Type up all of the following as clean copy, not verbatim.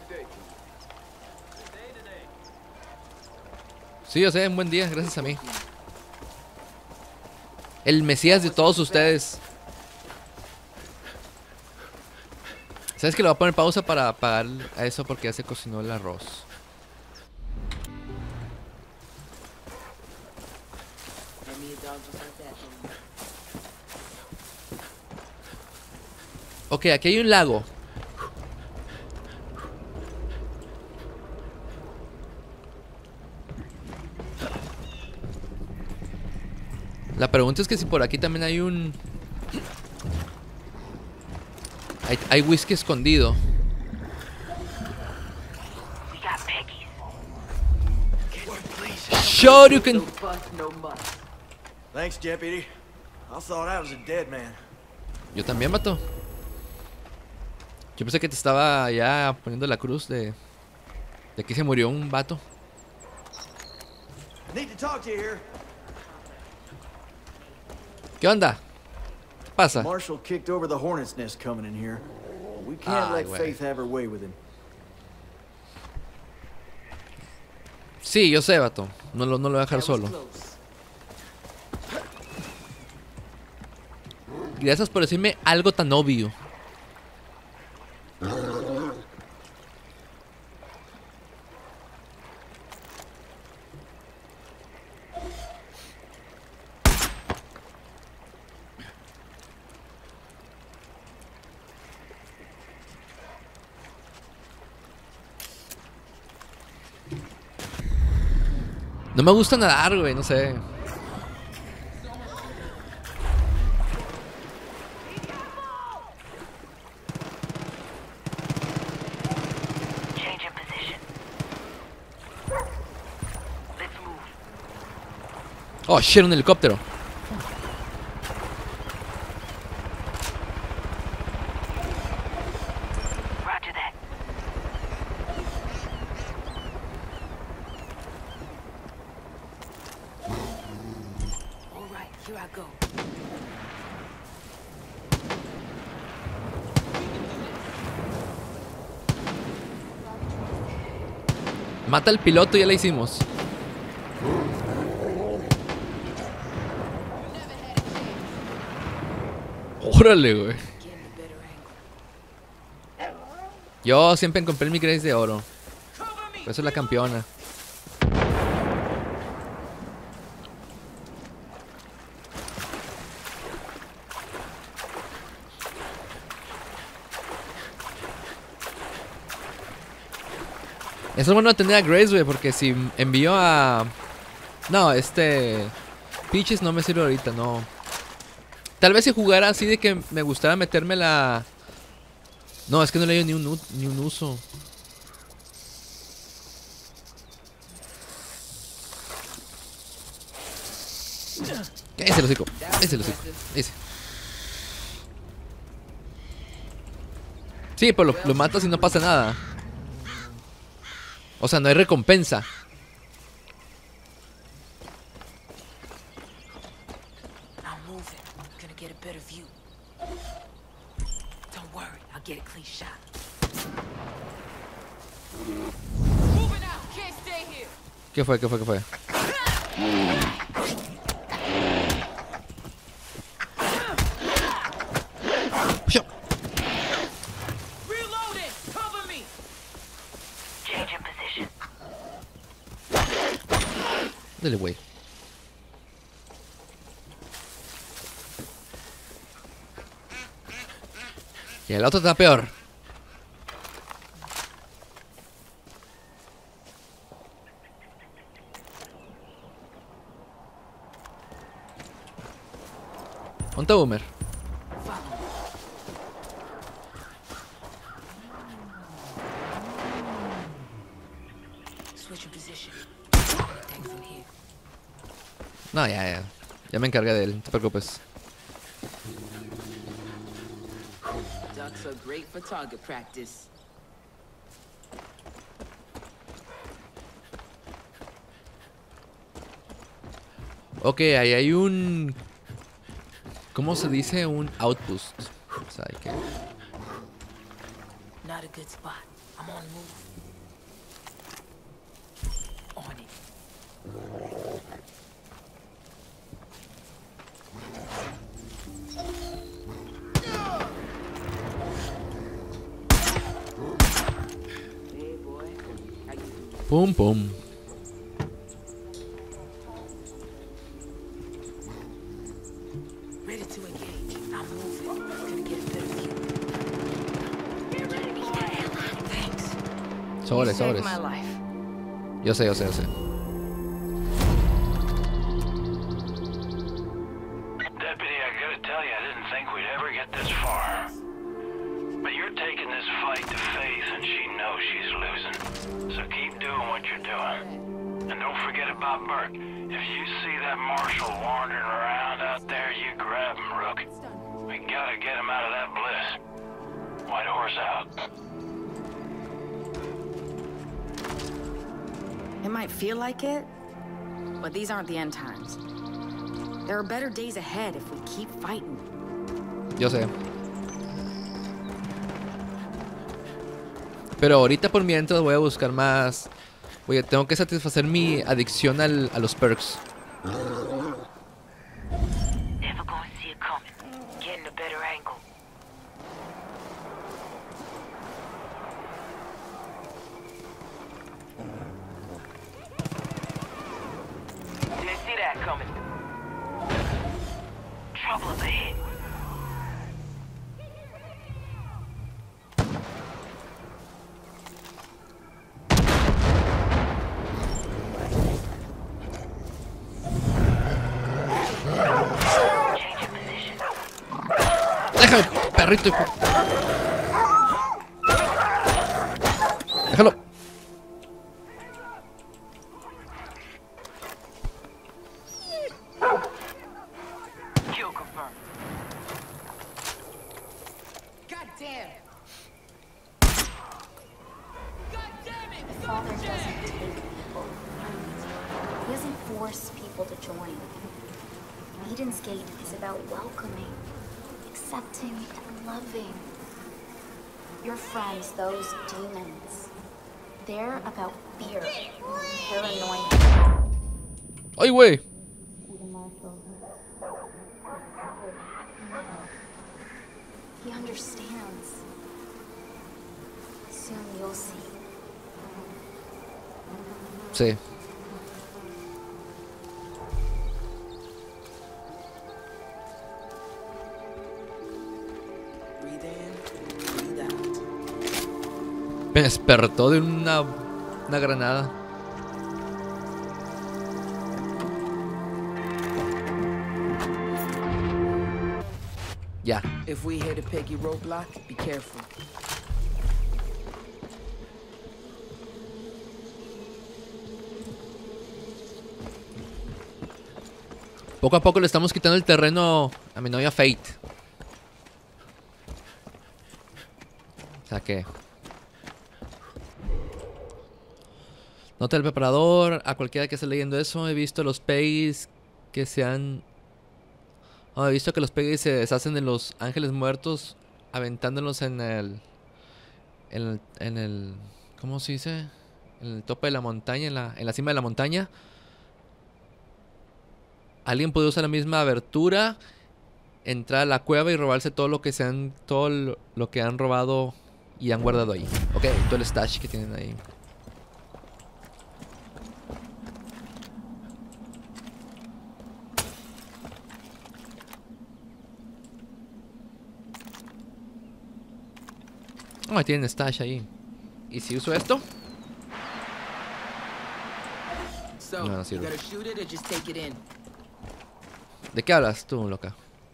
Sí, yo sé, un buen día, gracias a mí. El mesías de todos ustedes. ¿Sabes que le voy a poner pausa para pagar a eso porque ya se cocinó el arroz? Ok, aquí hay un lago. La pregunta es que si por aquí también hay un... Hay whisky escondido. Sure you can... Thanks, deputy. I thought I was a dead man. Yo también, vato. Yo pensé que te estaba ya poniendo la cruz de que se murió un vato. Need to talk to you here. ¿Qué onda? ¿Qué pasa? Marshall kicked over the hornet's nest coming in here. We can't Ay, let güey. Faith have her way with him. Sí, yo sé, vato. No lo voy a dejar solo. Gracias por decirme algo tan obvio. No me gusta nadar, güey, no sé. Oh, shit, un helicóptero. Mata al piloto, ya la hicimos. Órale, güey. Yo siempre compré mi Grace de oro. Por eso es la campeona. Eso es bueno tener a Grace, güey, porque si envío a... No, Peaches no me sirve ahorita, no. Tal vez si jugara así de que me gustara meterme la... No, es que no le dio ni un uso. Ese lo hocico. Ese lo hocico. Ese. Sí, pero lo matas y no pasa nada. O sea, no hay recompensa. ¿Qué fue? ¿Qué fue? ¿Qué fue? Dale, güey. Y el otro está peor. ¿Dónde está Boomer? No, ya. Ya me encargué de él, no te preocupes. Ducks are great for target practice. Ok, ahí hay un... ¿Cómo se dice? Un outpost. O sea, hay que... Not a good spot. I'm on the move. On it. Hey boy, how you doing? Pum, pum. Ready to engage. I'm moving. Gonna get a better view. Get ready to get the hell out. Thanks. Sobres, You saved sobres. my life. Yo sé, yo sé, yo sé. Deputy, I gotta tell you, I didn't think we'd ever get this far. But you're taking this fight to Faith, and she knows she's losing. So keep doing what you're doing. And don't forget about Burke. If you see that marshal wandering around out there, you grab him, Rook. We gotta get him out of that bliss. White Horse out. It might feel like it, but these aren't the end times. There are better days ahead if we keep fighting. Yo sé. Pero ahorita por mientras voy a buscar más. Oye, tengo que satisfacer mi adicción a los perks. Never gonna see it coming. Getting a better angle. Didn't see that coming. Trouble up ahead. Changing position. Déjame, perrito. Déjalo. Kill confirmed. God damn. Father doesn't take people. He doesn't force people to join. Eden's Gate is about welcoming, accepting, and loving. Your friends, those demons, they're about fear, paranoia. Ay, güey. He understands. Soon you'll see. Sí. Breathe in, breathe out. Me despertó de una granada. Ya. If we hit a peggy roadblock, be careful. Poco a poco le estamos quitando el terreno a mi novia Fate. O sea que... Nota del preparador. A cualquiera que esté leyendo eso, he visto los Peggy's que se han... he visto que los Peggy's se deshacen de los ángeles muertos, aventándolos en el... En el... ¿Cómo se dice? En el tope de la montaña, en la cima de la montaña. Alguien puede usar la misma abertura, entrar a la cueva y robarse todo lo que todo lo que han robado y han guardado ahí. Ok, todo el stash que tienen ahí. Oh, tienen stash ahí. ¿Y si uso esto? So, No, no you sirve. gotta shoot it or just take it in. ¿De qué hablas tú, loca?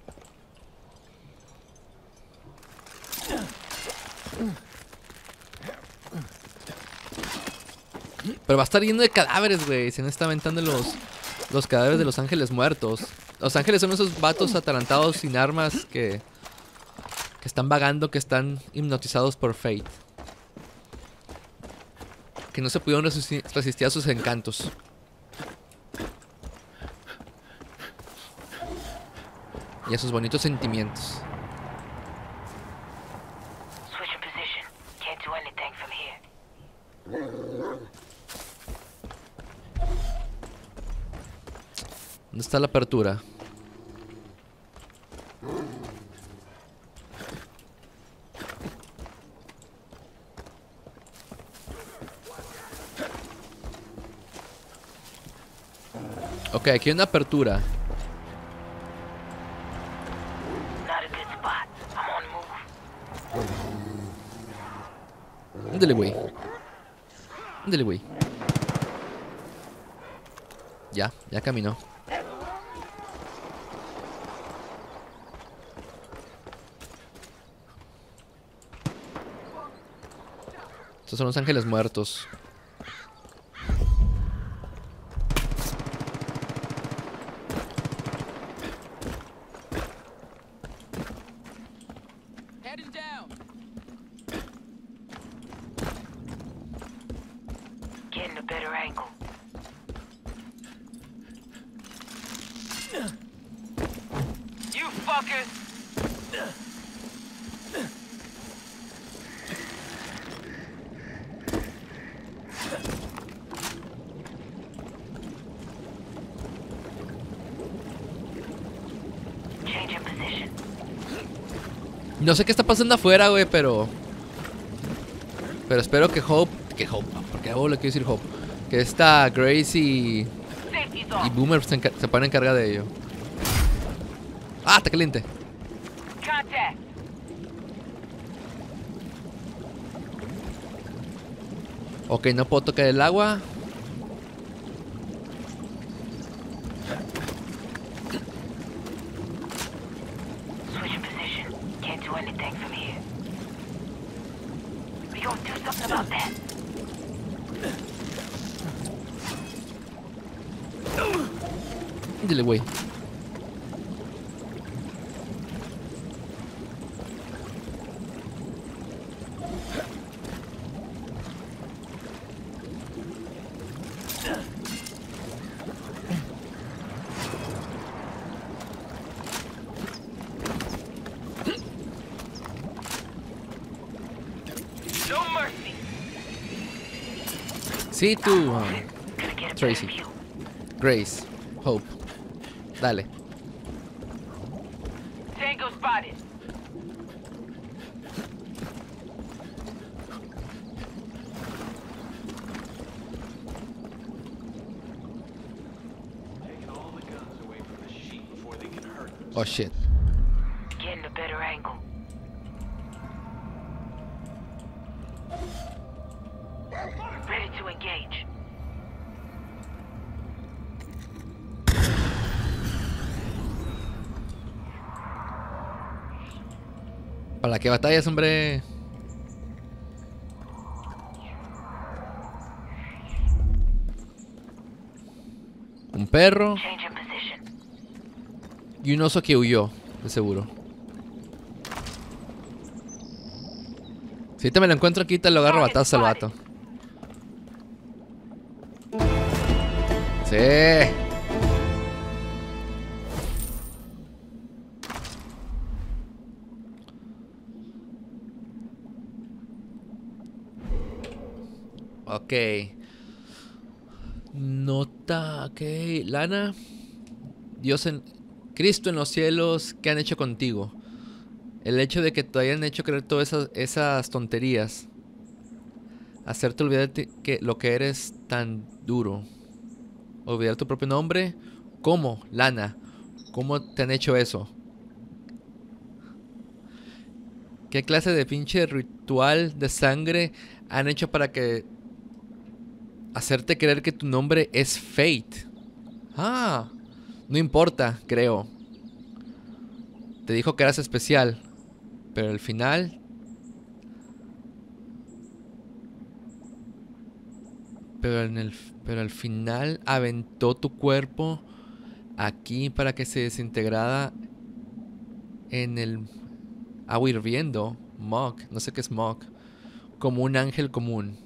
Pero va a estar lleno de cadáveres, güey. Se nos está aventando los cadáveres de los ángeles muertos. Los ángeles son esos vatos atarantados sin armas que están vagando, que están hipnotizados por Fate. Que no se pudieron resistir a sus encantos. Y a sus bonitos sentimientos. Switching position. Can't do anything from here. ¿Dónde está la apertura? Ok, aquí hay una apertura. Not a good spot. I'm on move. Ándale, güey. Ándale, güey. Ya caminó. Estos son los ángeles muertos. Getting a better angle. You fuckers! Change in position. No sé qué está pasando afuera, güey, pero espero que Hope, porque a Hope le quiero decir Hope, que esta Grace y Safety's off. Boomer se ponen en carga de ello. Ah, está caliente. Contact. Ok, no puedo tocar el agua. Switch position. Can't do anything from here. We gonna do something about that. Dile, güey. No mercy. Sí, tú, Gonna get a Tracy. better view. Grace, Hope. Dale. Tango spotted. Oh, shit. Getting a better angle. Ready to engage. ¿Para qué batallas, hombre? Un perro Change in position. y un oso que huyó, de seguro. Si te me lo encuentro aquí, te lo agarro a batazo al vato. Sí. Ok. Nota, ok. Lana, Dios en Cristo en los cielos, ¿qué han hecho contigo? El hecho de que te hayan hecho creer todas esas tonterías. Hacerte olvidar que lo que eres tan duro. Olvidar tu propio nombre. ¿Cómo, Lana? ¿Cómo te han hecho eso? ¿Qué clase de pinche ritual de sangre han hecho para que hacerte creer que tu nombre es Fate? Ah, no importa, creo. Te dijo que eras especial, pero al final... Pero al final aventó tu cuerpo aquí para que se desintegrara en el agua hirviendo. Mog, no sé qué es Mog. Como un ángel común.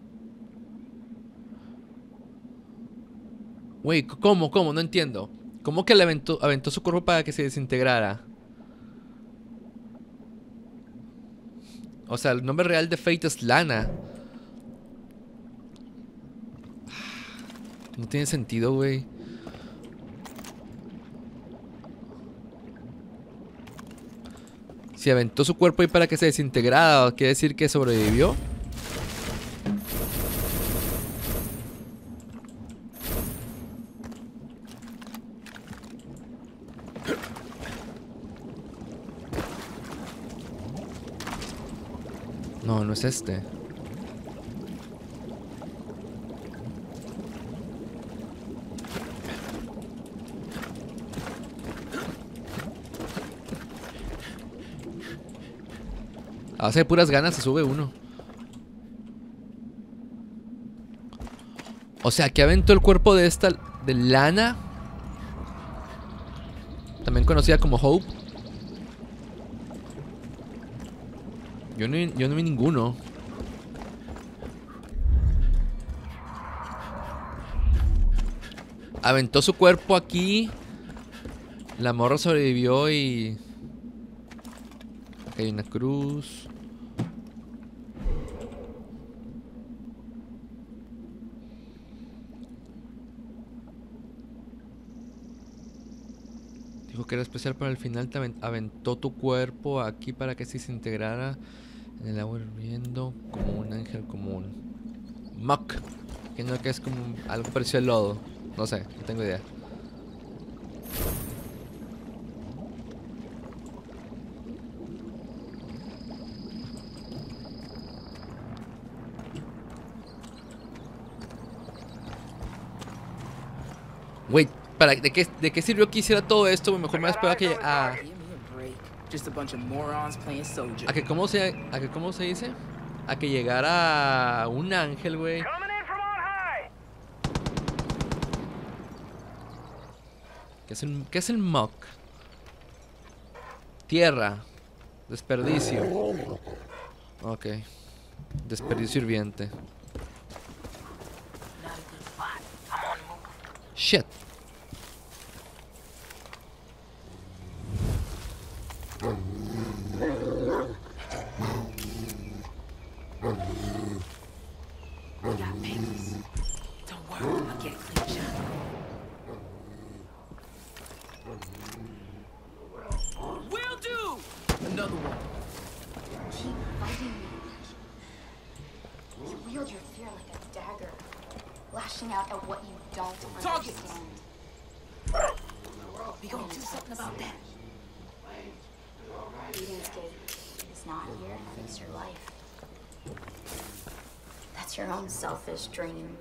Güey, ¿cómo? No entiendo. ¿Cómo que le aventó su cuerpo para que se desintegrara? O sea, el nombre real de Fate es Lana. No tiene sentido, güey. Si aventó su cuerpo ahí para que se desintegrara, ¿quiere decir que sobrevivió? No, no es este. A base de puras ganas se sube uno. O sea, que aventó el cuerpo de esta... de Lana. También conocida como Hope. Yo no vi ninguno. Aventó su cuerpo aquí. La morra sobrevivió y... Aquí hay una cruz. Dijo que era especial para el final. Te aventó tu cuerpo aquí para que se desintegrara en el agua hirviendo como un ángel común. Muck. Que no, que es como algo parecido al lodo. No sé, no tengo idea. Wait, ¿de qué sirvió que hiciera todo esto? Güey? Mejor me espero a que... Give me a break. Just a bunch of morons playing soldier. ¿A que cómo se dice? A que llegara un ángel, güey. ¿Qué es el muck? Tierra. Desperdicio. Ok. Desperdicio hirviente. Shit. We got papers. Don't worry, I'll get a clean shot. Will do! Another one. Keep fighting me. You wield your fear like a dagger, lashing out at what you don't Target. understand. We gonna do something about that. Eden's Gate is not here to fix your life. That's your own selfish dream.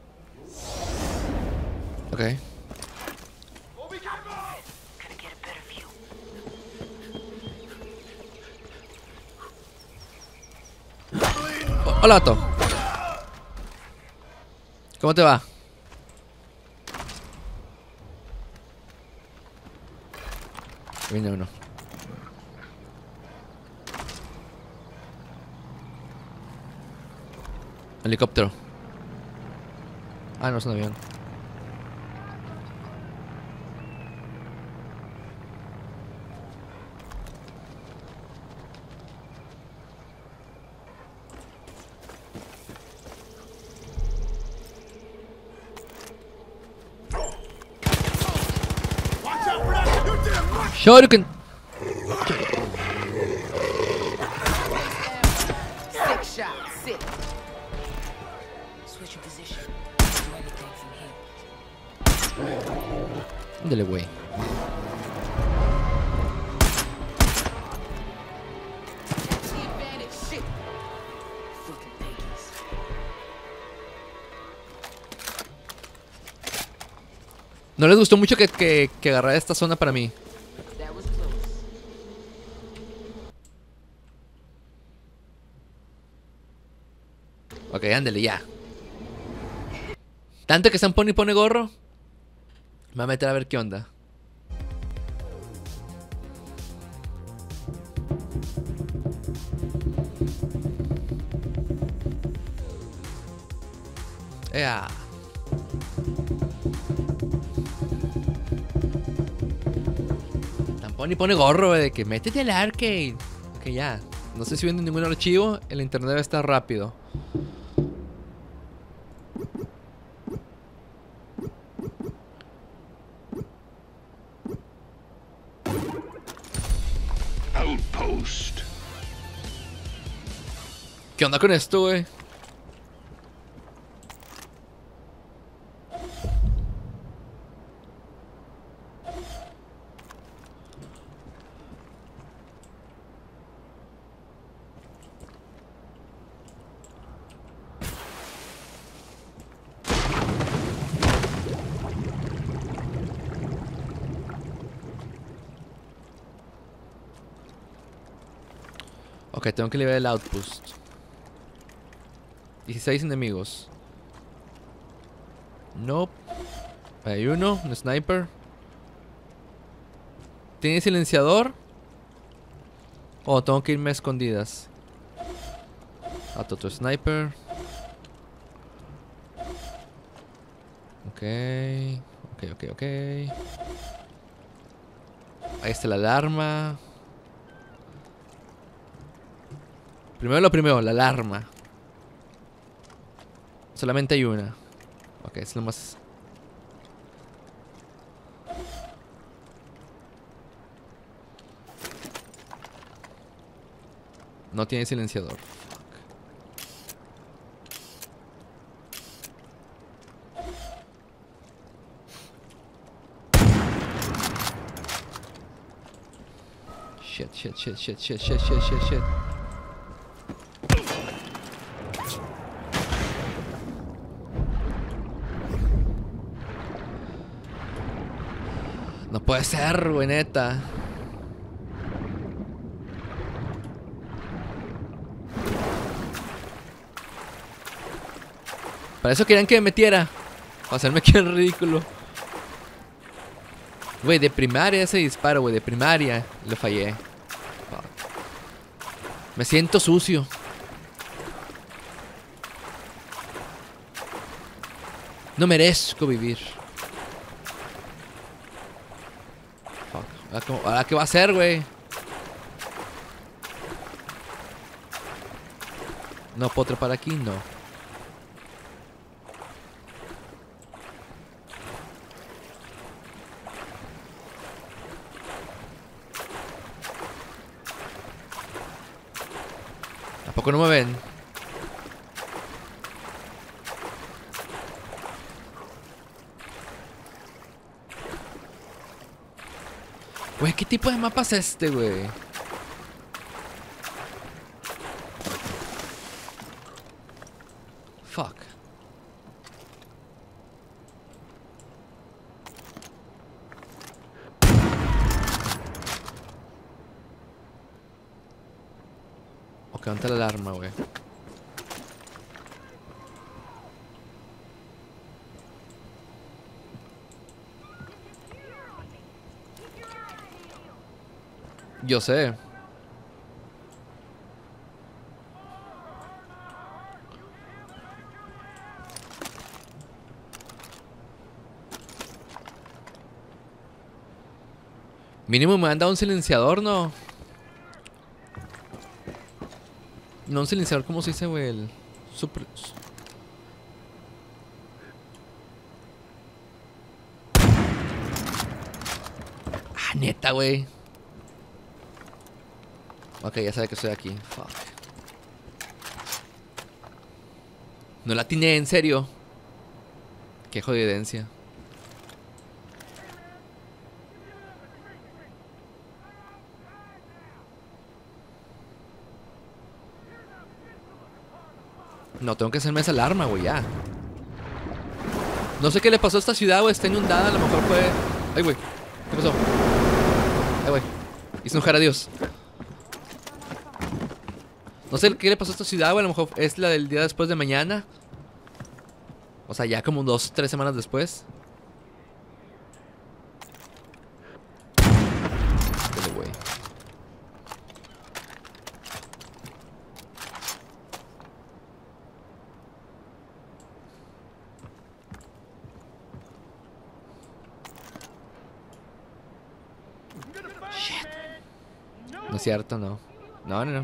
Ok. Gonna get a better view. Hola, vato. ¿Cómo te va? Viene uno. Helicóptero. Ah, no es un avión. Shoryuken. Sick shot, sick. Switch your position. Do anything from here. Ándale, güey. The advantage, shit. Fucking piggies. No les gustó mucho que agarrara esta zona para mí. That was close. Ok, ándale, ya. Tanto que San pone y pone gorro. Me va a meter a ver qué onda. Ea. Tan pone y pone gorro, de que métete al arcade. Ok, ya. No estoy subiendo ningún archivo. El internet debe estar rápido. ¿Qué onda con esto, güey? Ok, tengo que liberar el outpost. 16 enemigos. Nope. Hay uno, un sniper. ¿Tiene silenciador? O tengo que irme a escondidas. Otro sniper. Ok. Ok. Ahí está la alarma. Primero, la alarma. Solamente hay una. Ok, es lo más... No tiene silenciador. Shit. No puede ser, güey, neta. Para eso querían que me metiera. Para hacerme aquí el ridículo. Güey, de primaria ese disparo, güey. De primaria lo fallé. Fuck. Me siento sucio. No merezco vivir. Fuck. ¿Ahora qué va a hacer, güey? No puedo trepar aquí, no. ¿Tampoco no me ven? Güey, ¿qué tipo de mapa es este, güey? Fuck. Ok, ¿dónde está la alarma, güey? Yo sé. Mínimo me han dado un silenciador, ¿no? No un silenciador, ¿cómo se dice, güey? El super... Ah, neta, güey. Ok, ya sabe que estoy aquí. Fuck. No la atiné, en serio. Qué jodidencia. No, tengo que hacerme esa alarma, güey, ya. No sé qué le pasó a esta ciudad, güey. Está inundada, a lo mejor fue... Ay, güey. ¿Qué pasó? Ay, güey. Hice enojar a Dios. No sé qué le pasó a esta ciudad, güey. A lo mejor es la del día después de mañana. O sea, ya como 2, 3 semanas después. Dale, güey. Shit. No es cierto, no. No.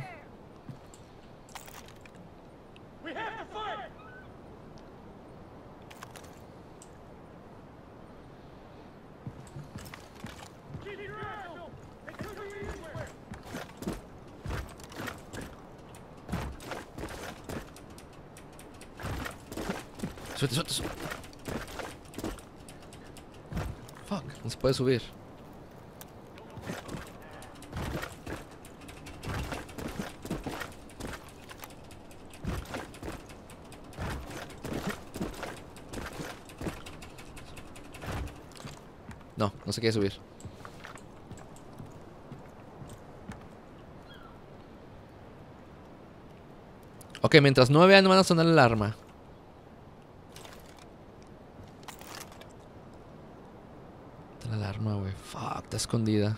Suerte, suerte, suerte. Fuck, no se puede subir. No, no se quiere subir. Ok, mientras no me vean no van a sonar la alarma. Está la alarma, güey. Fuck, está escondida.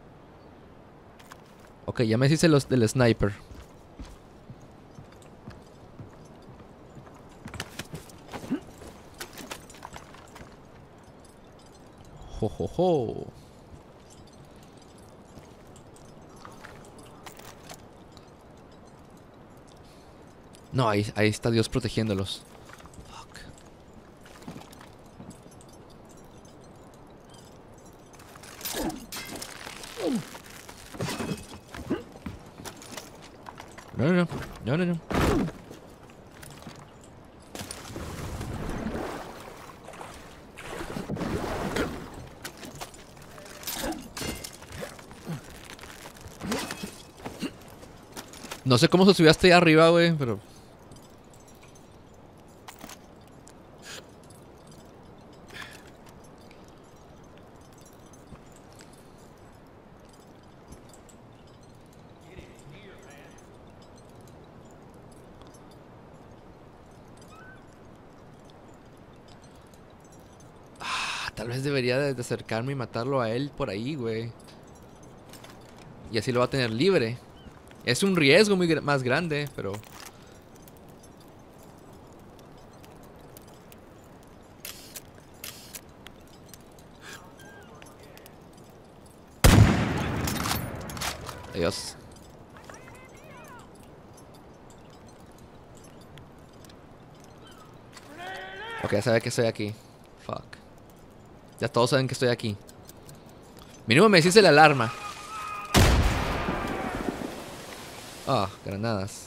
Ok, ya me hice los del sniper. Jo, jo, jo. No, ahí está Dios protegiéndolos. Fuck. No, no, no. No, no, no. No sé cómo se subió hasta ahí arriba, güey, pero... Tal vez debería de acercarme y matarlo a él por ahí, güey. Y así lo va a tener libre. Es un riesgo muy más grande, pero... Adiós. Ok, ya sabe que estoy aquí. Fuck. Ya todos saben que estoy aquí. Mínimo me hiciste la alarma. Ah, granadas.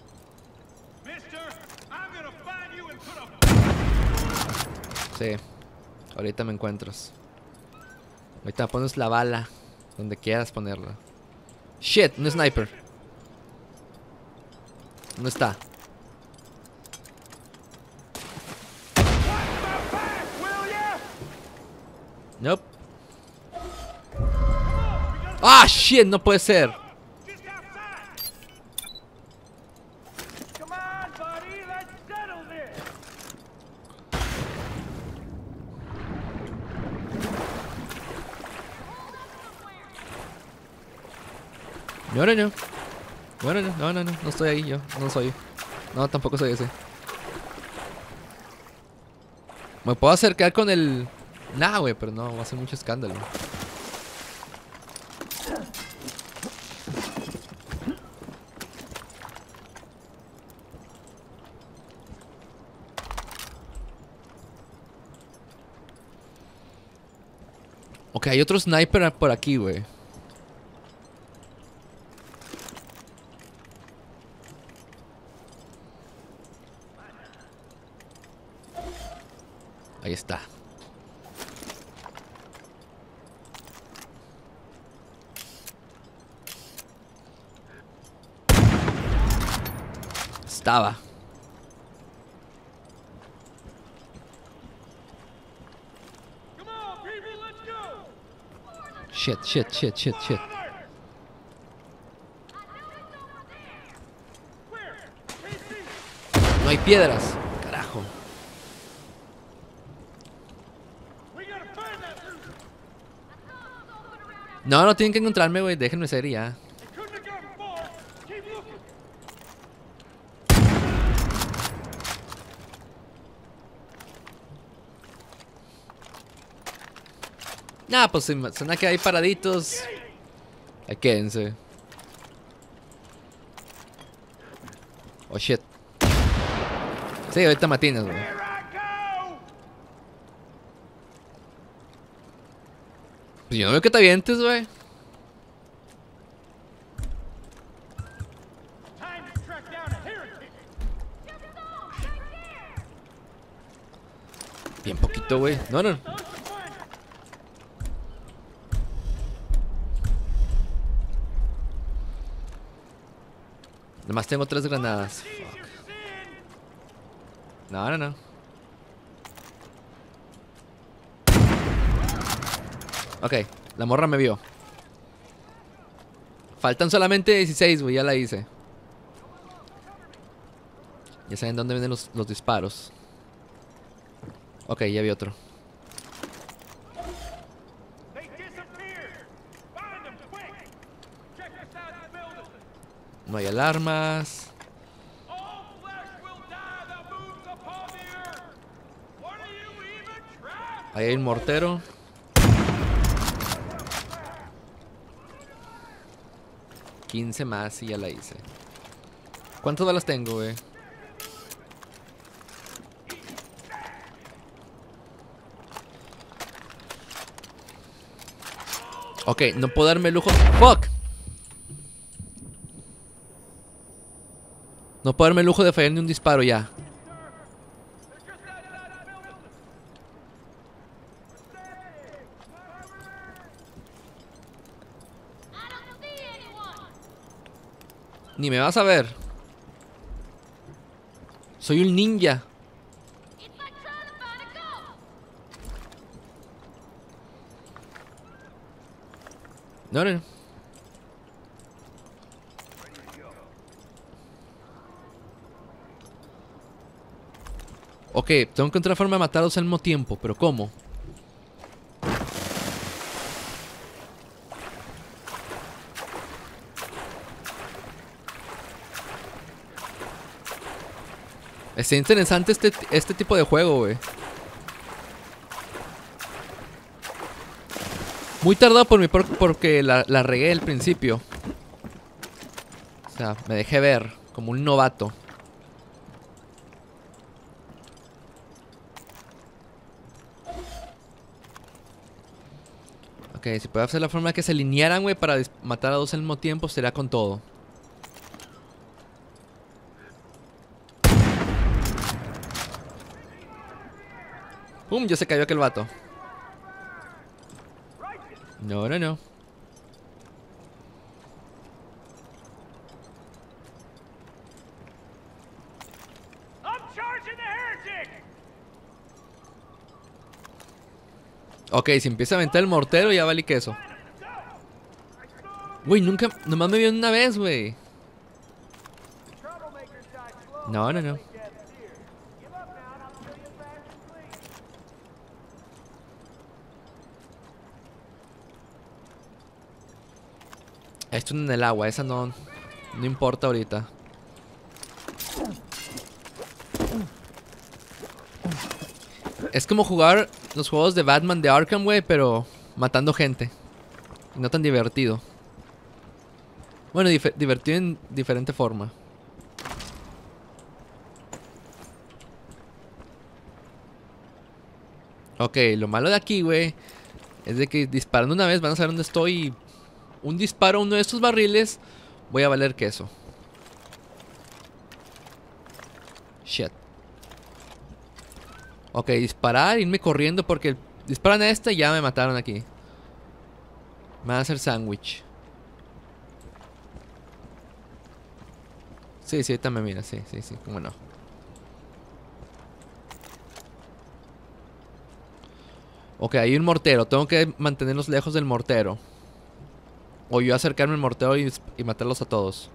Sí. Ahorita me encuentras. Ahorita pones la bala donde quieras ponerla. Shit, un sniper. ¿Dónde está? Nope. Ah, shit, no puede ser. No, no, no. Bueno, no, no, no, no estoy ahí yo. No soy. No, tampoco soy ese. Me puedo acercar con el... Nah, güey, pero no, va a hacer mucho escándalo. Ok, hay otro sniper por aquí, güey. Ahí está. Estaba. Shit, shit, shit, shit, shit. No hay piedras. Carajo. No, no tienen que encontrarme, güey. Déjenme ser ya. Nah, pues si suena que hay paraditos. Ahí quédense. Oh shit. Sí, ahorita matinas, güey. Pues yo no veo que te avientes, güey. Bien poquito, güey. No, no. Nomás tengo 3 granadas. Fuck. No, no, no. Ok, la morra me vio. Faltan solamente 16, güey, ya la hice. Ya saben dónde vienen los disparos. Ok, ya vi otro. No hay alarmas. Ahí hay un mortero. $15 más y ya la hice. ¿Cuántas balas tengo, güey? Ok, no puedo darme el lujo. ¡Fuck! No puedo darme el lujo de fallar ni un disparo ya. Ni me vas a ver. Soy un ninja. No, no. Ok, tengo que encontrar forma de matarlos al mismo tiempo, pero ¿cómo? Está interesante este tipo de juego, güey. Muy tardado por mí porque la regué al principio. O sea, me dejé ver como un novato. Ok, si puedo hacer la forma de que se alinearan, güey, para matar a 2 al mismo tiempo, será con todo. ¡Pum! Ya se cayó aquel vato. No, no, no. Ok, si empieza a aventar el mortero ya vale queso. Güey, nunca... Nomás me vio una vez, güey. No, no, no. Esto en el agua, esa no importa ahorita. Es como jugar los juegos de Batman de Arkham, güey, pero matando gente. Y no tan divertido. Bueno, divertido en diferente forma. Ok, lo malo de aquí, güey, es de que disparando una vez van a saber dónde estoy. Y un disparo a uno de estos barriles, voy a valer queso. Shit. Ok, disparar, irme corriendo porque disparan a este y ya me mataron aquí. Me van a hacer sándwich. Sí, sí, ahorita me mira, sí, sí, sí, cómo no. Ok, hay un mortero, tengo que mantenerlos lejos del mortero. O yo acercarme al mortero y matarlos a todos.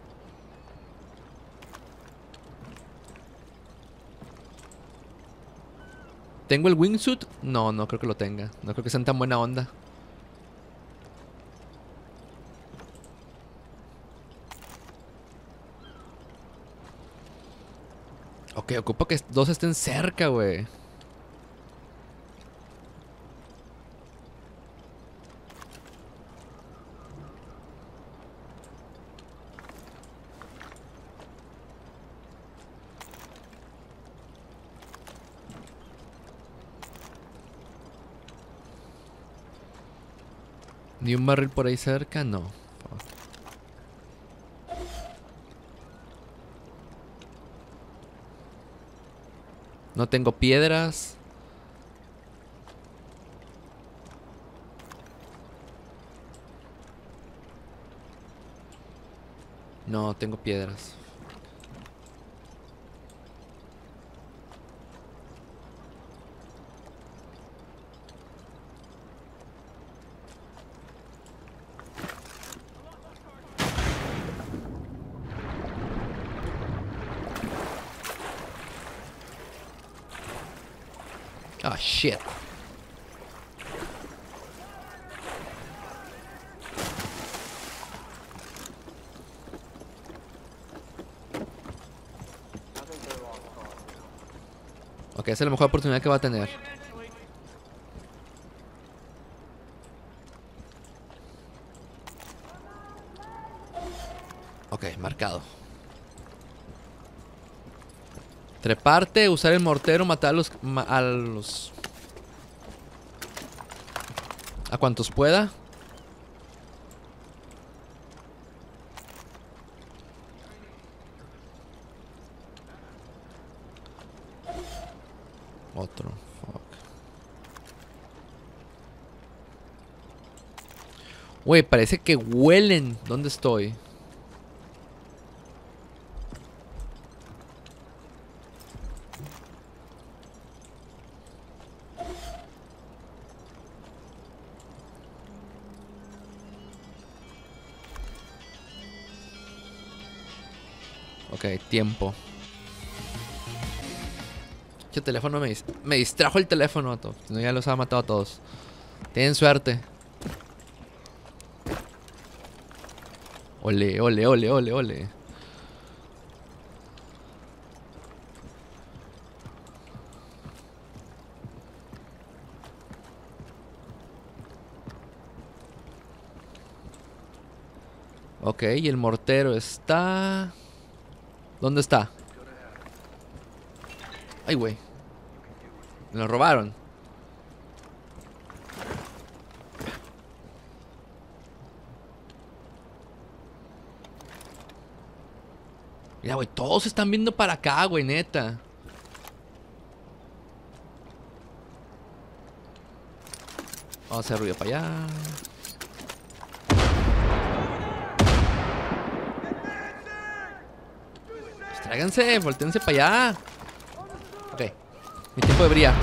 ¿Tengo el wingsuit? No, no creo que lo tenga. No creo que sean tan buena onda. Ok, ocupo que 2 estén cerca, güey. ¿Ni un barril por ahí cerca? No. Fuck. No tengo piedras. No, tengo piedras. Ah, shit. Ok, esa es la mejor oportunidad que va a tener. Ok, marcado. Treparte, usar el mortero, matar a los... a cuantos pueda. Otro. Fuck. Güey, parece que huelen. ¿Dónde estoy? Ok, tiempo. El teléfono me distrajo el teléfono, vato. Si no, ya los ha matado a todos. Tienen suerte. Ole, ole, ole, ole, ole. Ok, y el mortero está... ¿Dónde está? Ay, güey. Me lo robaron. Mira, güey, todos están viendo para acá, güey, neta. Vamos a hacer ruido para allá. Tráiganse, voltéense para allá. Ok, mi tiempo de brilla.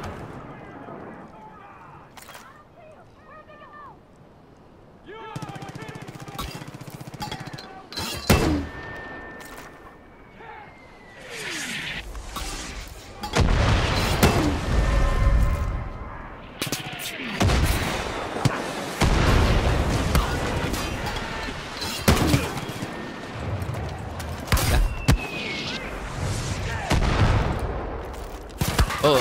Oh.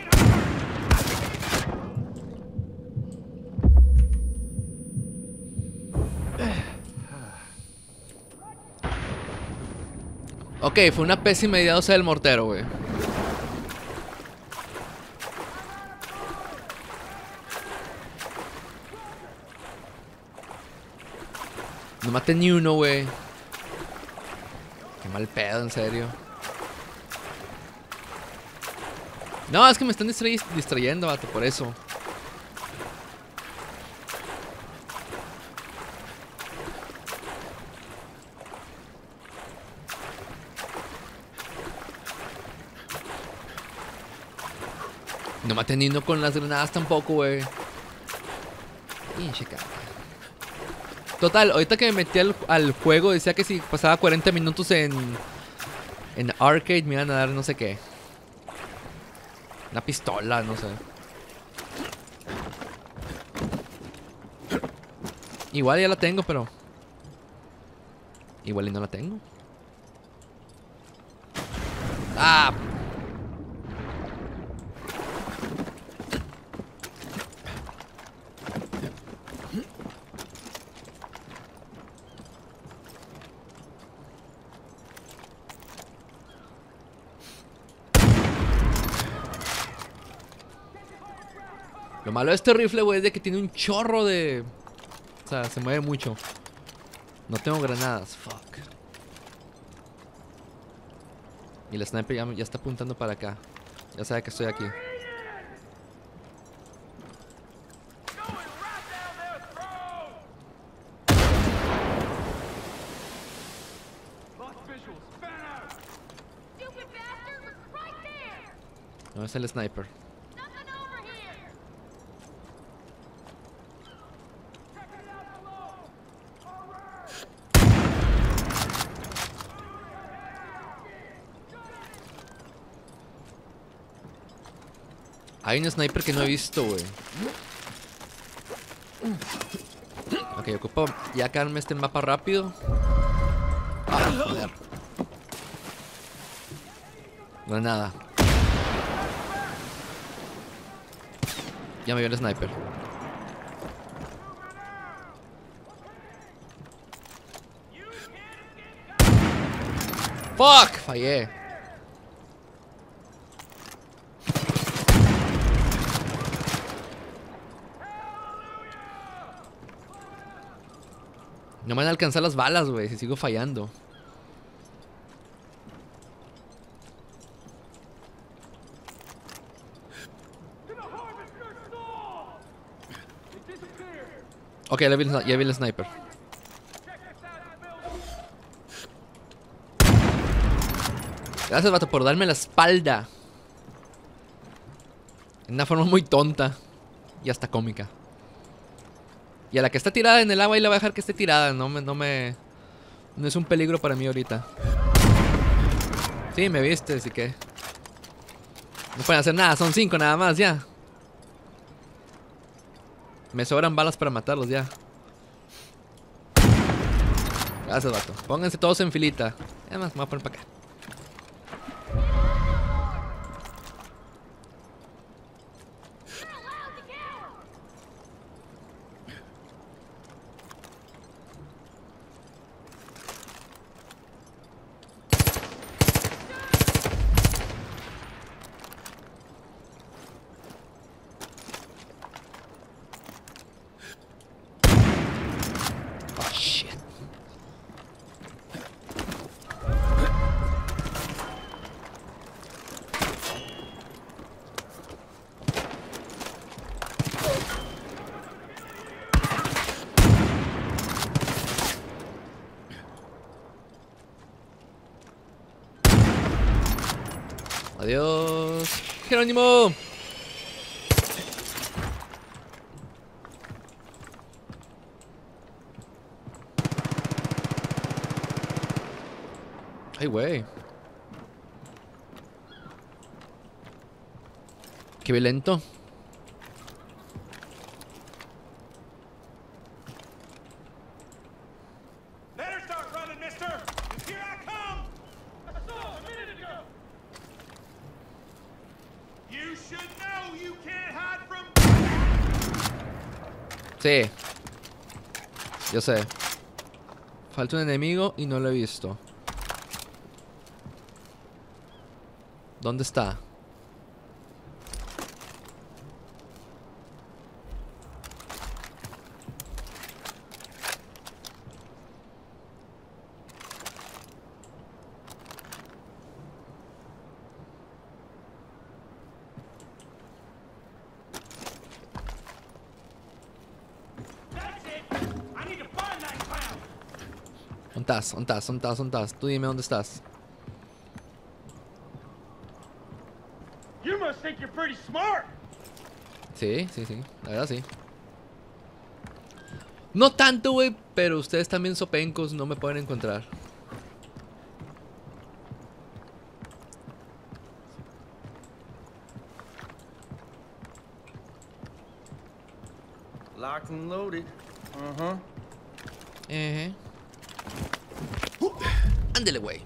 Ok, fue una pésima idea usar el mortero, güey. No maté ni uno, güey. Qué mal pedo, en serio. No, es que me están distrayendo, vato, por eso. No maté ni uno con las granadas tampoco, güey. Pinche caca. Total, ahorita que me metí al juego decía que si pasaba 40 minutos en arcade me iban a dar no sé qué. Una pistola, no sé. Igual ya la tengo, pero... igual y no la tengo. ¡Ah! Lo malo de este rifle, güey, es de que tiene un chorro de... o sea, se mueve mucho. No tengo granadas, fuck. Y la sniper ya está apuntando para acá. Ya sabe que estoy aquí. No es el sniper. Hay un sniper que no he visto, güey. Ok, ocupo ya quedarme este mapa rápido. Ah, joder. No es nada. Ya me vio el sniper. Fuck, fallé. No me van a alcanzar las balas, güey, si sigo fallando. Ok, ya vi el sniper. Gracias, vato, por darme la espalda. De una forma muy tonta. Y hasta cómica. Y a la que está tirada en el agua, y la voy a dejar que esté tirada. No es un peligro para mí ahorita. Sí, me viste, así que... No pueden hacer nada, son 5 nada más, ya. Me sobran balas para matarlos, ya. Gracias, vato. Pónganse todos en filita. Además, me voy a poner para acá. Oh, shit. Adiós, Jerónimo. Ay, güey. Qué violento. Better start running, mister! Here I come! I saw a minute ago! You should know you can't hide from... Sí. Yo sé. Falta un enemigo y no lo he visto. ¿Dónde está? That's it! I need to find that clown! ¿Dónde estás? ¿Dónde estás? ¿Dónde estás? ¿Dónde estás? Tú dime dónde estás. You must think you're pretty smart! Sí, sí, sí. La verdad, sí. No tanto, güey, pero ustedes también sopencos no me pueden encontrar. Locked and loaded. Uh-huh. Ándele, güey.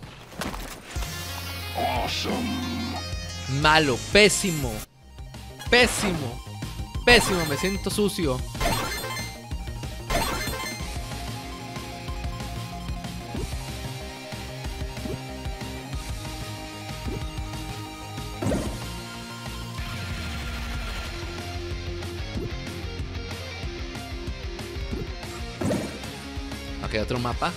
Malo, pésimo. Pésimo. Pésimo, me siento sucio. Ok, otro mapa.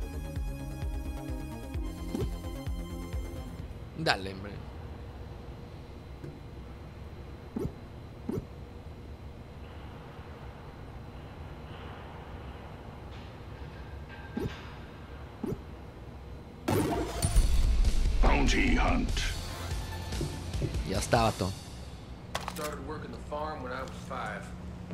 Dale, hombre. bounty hunt. Ya está, vato. Started working the farm when I was 5.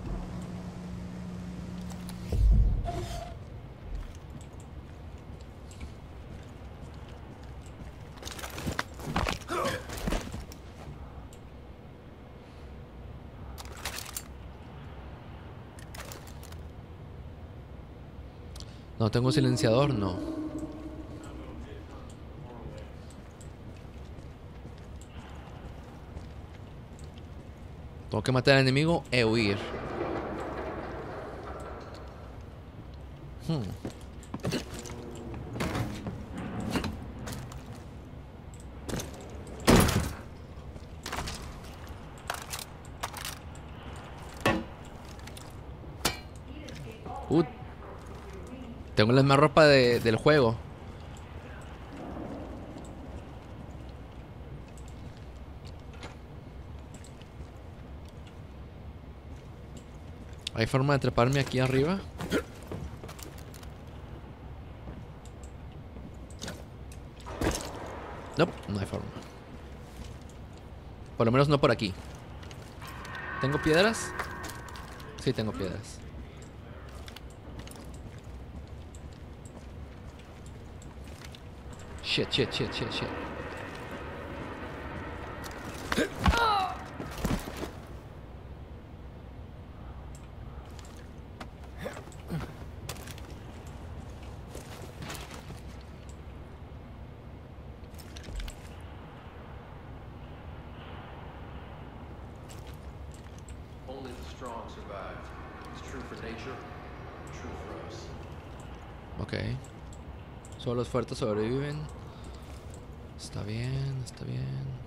No tengo silenciador, no. Tengo que matar al enemigo e huir. Tengo la misma ropa del juego. ¿Hay forma de treparme aquí arriba? No, no hay forma. Por lo menos no por aquí. ¿Tengo piedras? Sí, tengo piedras. Shit, shit, shit, shit, shit. Only the strong survive. It's true for nature, true for us. Ok. Solo los fuertes sobreviven. Está bien, está bien.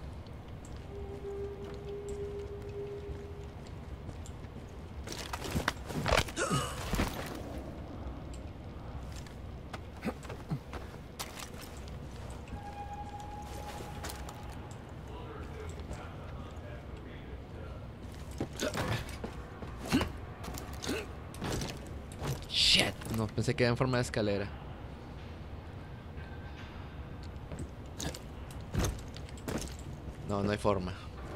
Shit, no, pensé que era en forma de escalera. No, no hay forma.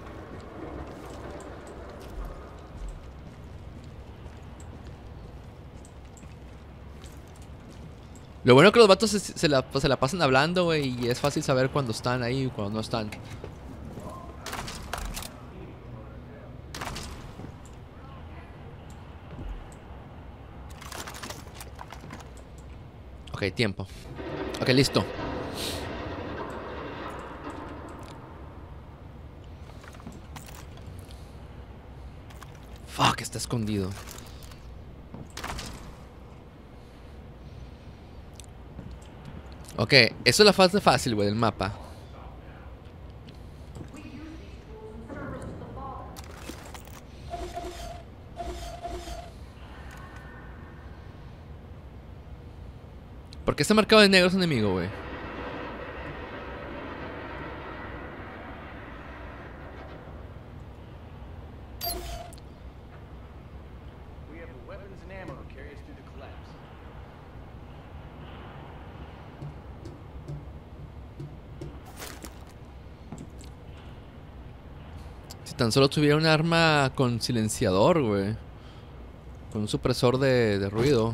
Lo bueno es que los vatos se la pasan hablando, güey, y es fácil saber cuando están ahí y cuando no están. Ok, tiempo. Ok, listo. Fuck, está escondido. Ok, eso es la fase fácil, güey, del mapa. ¿Por qué está marcado de negro ese enemigo, güey? We have the weapons and ammo to carry us through the collapse. Si tan solo tuviera un arma con silenciador, güey. Con un supresor de ruido.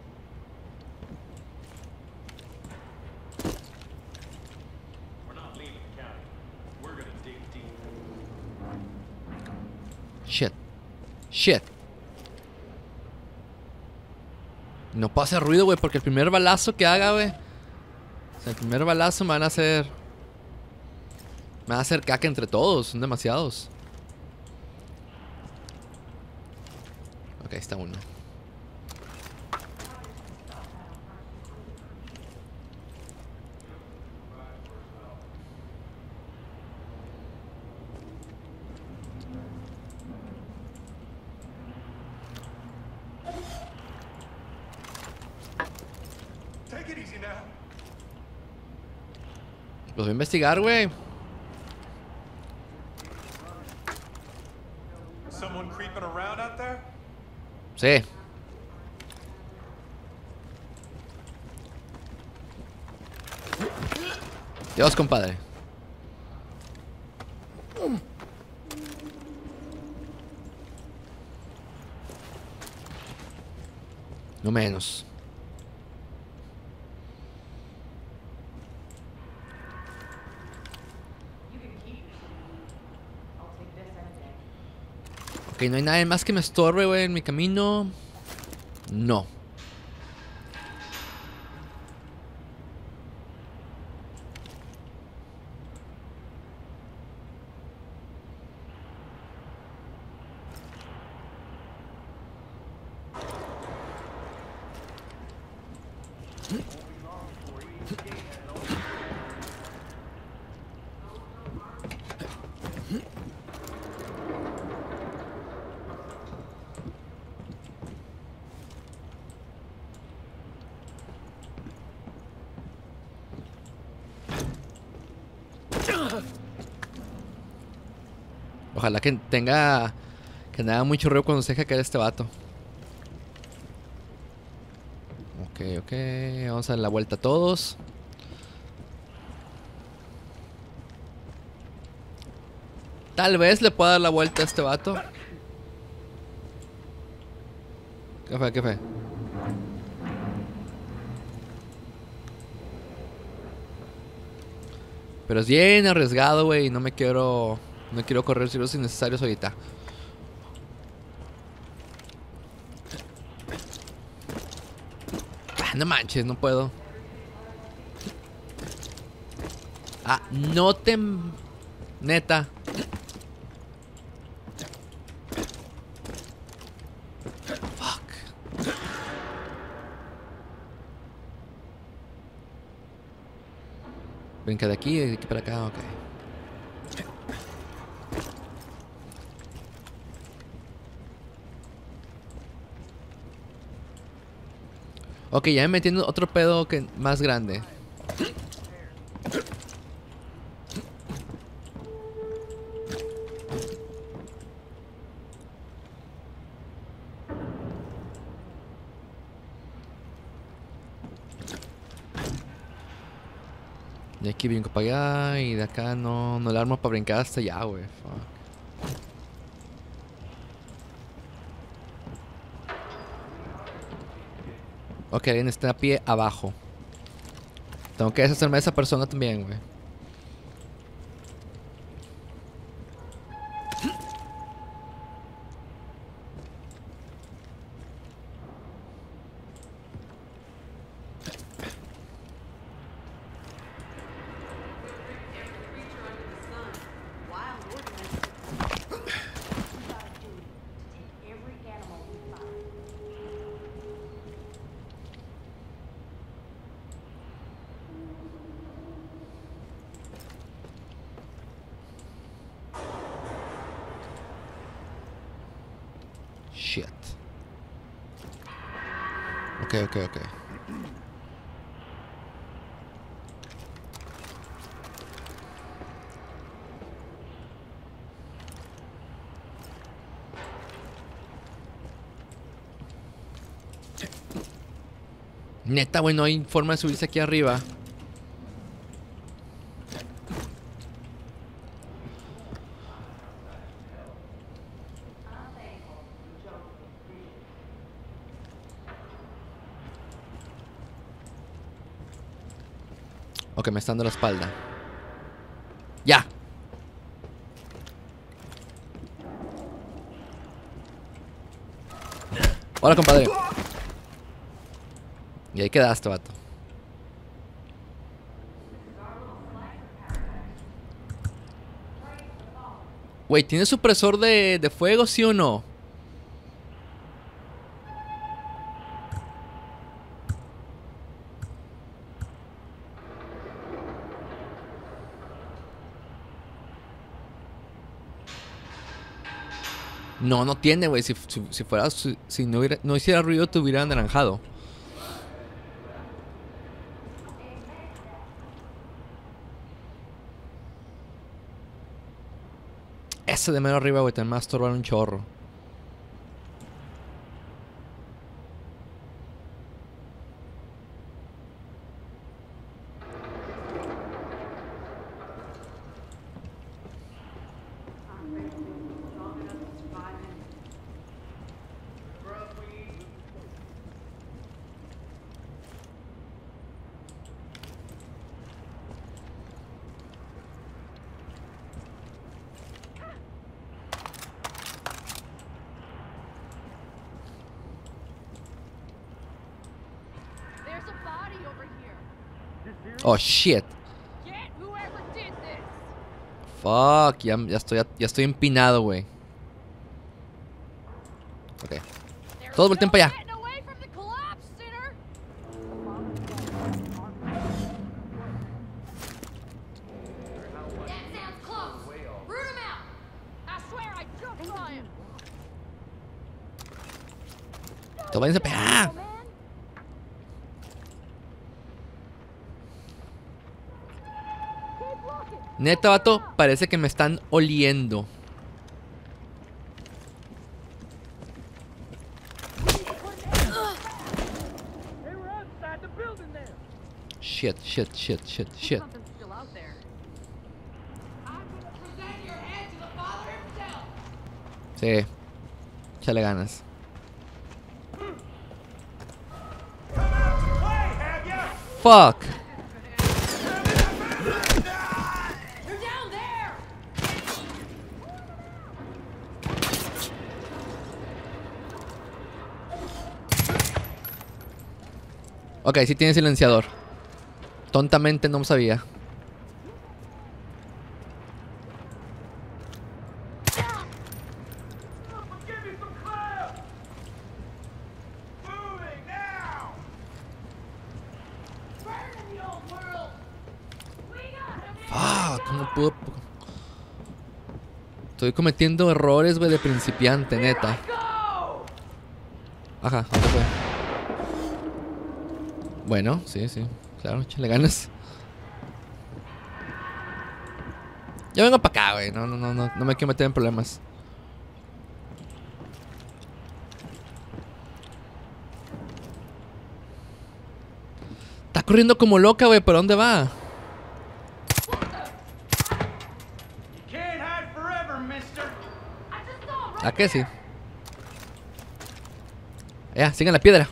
Shit. Shit. No puedo hacer ruido, güey, porque el primer balazo que haga, güey. O sea, el primer balazo me van a hacer... Me van a hacer caca entre todos. Son demasiados. Ok, está uno. Take it easy now. Los voy a investigar, güey. Someone creeping around out there? Sí. Dios, compadre. No menos. Ok, no hay nadie más que me estorbe, güey, en mi camino. No. Ojalá que tenga... Que no haga mucho ruido cuando se deje caer este vato. Ok, ok. Vamos a dar la vuelta a todos. Tal vez le pueda dar la vuelta a este vato. ¿Qué fue? ¿Qué fue? Pero es bien arriesgado, güey. Y no me quiero... No quiero correr riesgos innecesarios ahorita. Ah, no manches, no puedo. Ah, no te... Neta. Fuck. Brinca de aquí para acá, ok. Ok, ya me metí en otro pedo que más grande. De aquí brinco para allá y de acá no la armo para brincar hasta allá, güey. Fuck. Ok, alguien está a pie abajo. Tengo que deshacerme de esa persona también, güey. Shit. Ok, ok, ok. Neta, güey, no hay forma de subirse aquí arriba. Ok, me está dando la espalda. ¡Ya! Hola, compadre. Y ahí quedaste, vato. Güey, ¿tiene supresor de fuego, sí o no? No, no tiene, güey. Si fuera... Si no hiciera ruido, te hubiera anaranjado. Ese de mero arriba, güey, te me va a estorbar un chorro. Oh, shit. Fuck, ya estoy empinado, güey. Ok. Todos volteen para allá. Todos váyanse para allá. Neta, vato, parece que me están oliendo. Shit. Sí. Échale ganas. Fuck. Ok, sí tiene silenciador. Tontamente no sabía. Fuck, no puedo. Estoy cometiendo errores, güey, de principiante, neta. Ajá, ¿dónde fue? Bueno, sí, claro, échale ganas. Yo vengo para acá, güey. No me quiero meter en problemas. Está corriendo como loca, güey. ¿Por dónde va? ¿A qué sí? Ya, sigan la piedra.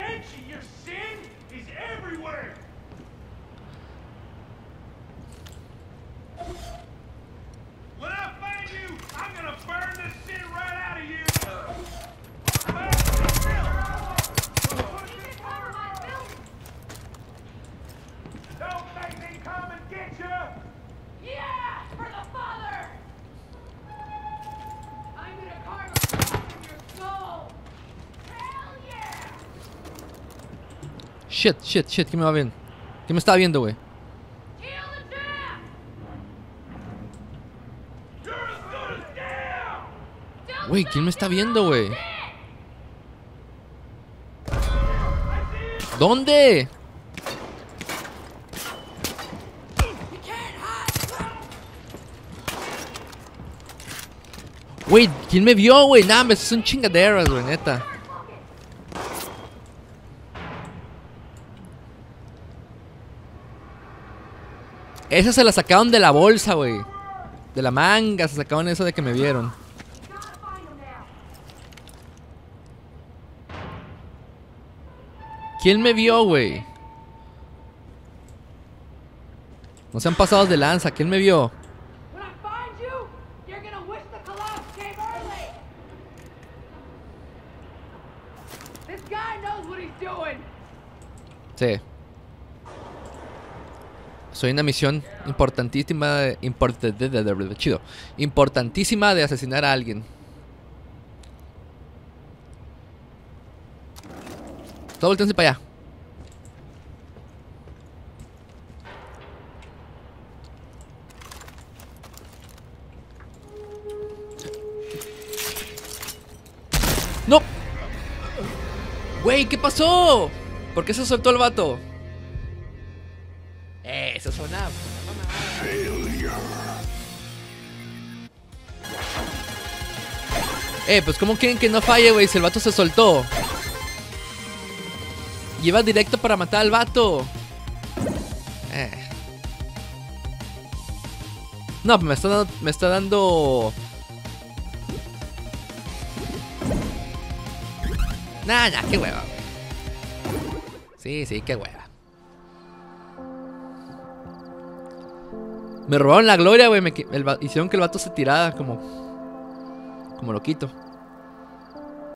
Shit, ¿quién me va viendo? ¿Quién me estaba viendo, güey? Güey, ¿quién me está viendo, güey? ¿Dónde? Güey, ¿quién me vio, güey? Nah, me son chingaderas, güey, neta. Esa se la sacaron de la bolsa, güey. De la manga, se sacaron eso de que me vieron. ¿Quién me vio, güey? No se han pasado de lanza. ¿Quién me vio? Sí. Soy una misión importantísima importantísima de asesinar a alguien. Todo voltense para allá. ¡No! Güey, ¿qué pasó? ¿Por qué se soltó el vato? Eso sonaba. Pues ¿cómo quieren que no falle, güey? Si el vato se soltó. Lleva directo para matar al vato. No, me está dando... Nah, qué hueva, güey. Sí, qué hueva. Me robaron la gloria, güey. Hicieron que el vato se tirara como loquito.